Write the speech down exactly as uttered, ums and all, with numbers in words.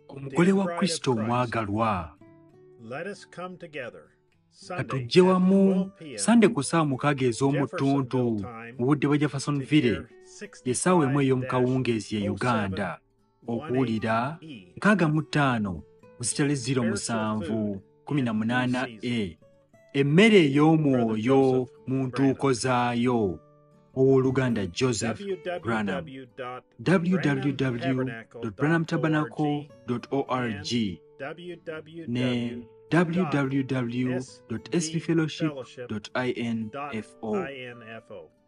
omugole wa Kristo omwagalwa. Let us come together. Sunday Katujje at wamu twelve p m Sande ku ssaawa mukaaga ez'omutuntu mu budde bwa Jeffersonville, essaawa emu ey'omu kawungeezi ye Uganda, okuwulira nkaaga mu ttaano musitale ziro musanvu kumi na munaana e emmere ey'omwoyo mu ntuuko zaayo. Owooluganda Joseph Branham. w w w dot branham tabernacle dot org ne w w w dot s b fellowship dot info.